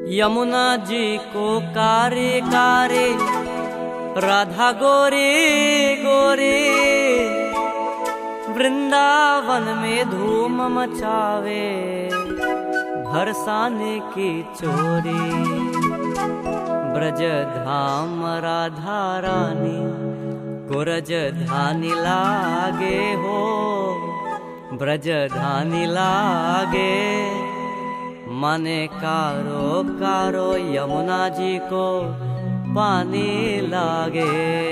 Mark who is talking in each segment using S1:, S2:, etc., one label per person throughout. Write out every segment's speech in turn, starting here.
S1: यमुना जी को कारे कारे राधा गोरे गोरे, वृंदावन में धूम मचावे बरसाने की चोरी। ब्रज धाम राधा रानी को राजधानी लागे हो, ब्रज धानी लागे। माने कारो कारो यमुना जी को पानी लागे।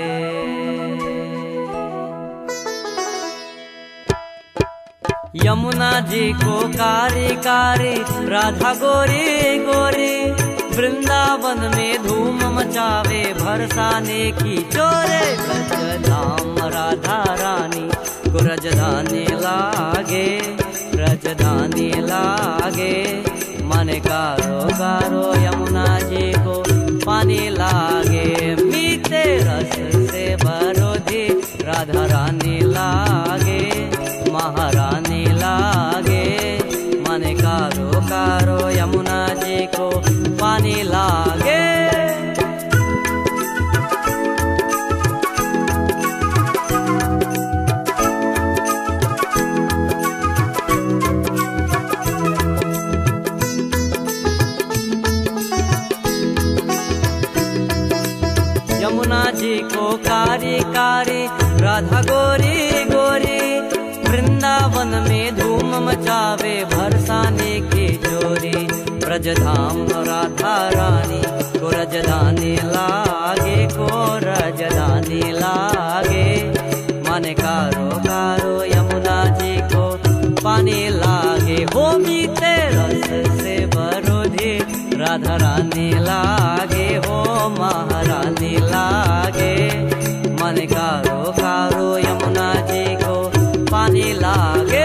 S1: यमुना जी को कारी कारी राधा गोरी गोरी, वृंदावन में धूम मचावे बरसाने की चोरे। ब्रज धाम राधा रानी को राजधानी लागे, राजधानी लागे। मन कारो कारो यमुना जी को पानी लागे। मीठे रस से बरोधी राधा रानी लागे, महारानी लागे। मन कारो कारो यमुना जी को पानी लागे। यमुना जी को कारी कारी राधा गोरी गोरी, वृंदावन में धूम मचावे बरसाने की चोरी। ब्रज धाम राधा रानी को राजधानी लागे, को राजधानी लागे। मन कारो कारो यमुना जी को पानी लागे। हो मीठे रस से बरोधी राधा रानी लागे, हो महारानी लागे। मन कारो कारो यमुना जी को पानी लागे।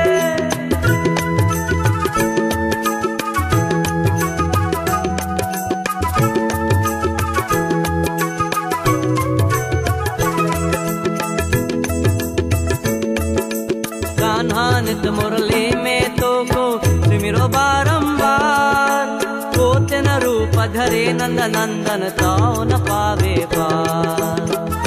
S1: कान्हा नित मुरली में तो को सुमिरो बारंबार, कोते न रूप धरे नंद नंदन ताओ न पावे पार।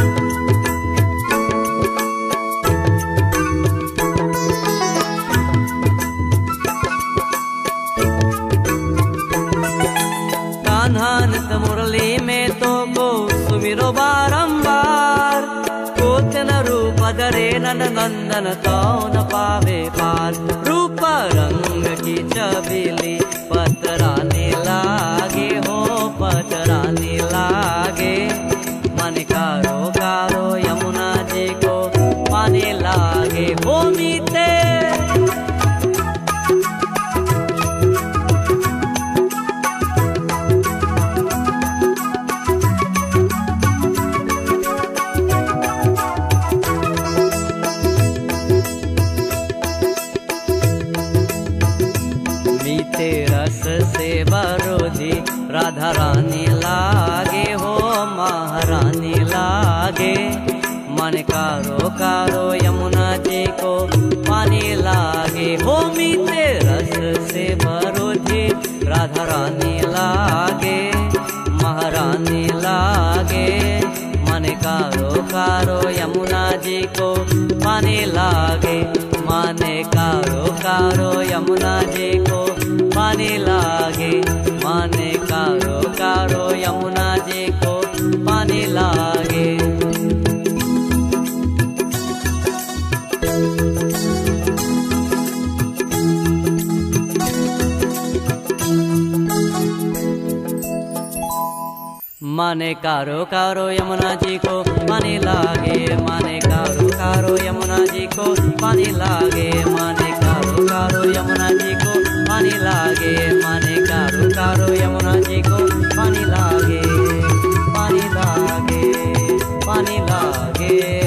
S1: कान्हा नित मुरली में तो को सुमिरो बारंबार, कोते न रूप धरे नंद नंदन ताओ न पावे पार। रूप रंग की छबीली पतरानी लागे, हो पतरानी लागे। मन कारो कारो यमुना जी को पानी लागे। हो मीठे रस से बरोधी राधा रानी लागे, हो महारानी लागे। मन कारो कारो यमुना जी को पानी लागे। हो मीठे रस से बरोधी राधा रानी लागे, महारानी लागे। मन कारो कारो यमुना जी को पानी लागे। माने कारो कारो यमुना जी को पानी लागे। माने कारो कारो यमुना जी को पानी लागे। माने कारो कारो यमुना जी को पानी लागे। माने कारो कारो यमुना जी को पानी लागे। माने कारो कारो यमुना जी को पानी लागे। माने कारो कारो यमुना जी को पानी लागे, पानी लागे, पानी लागे।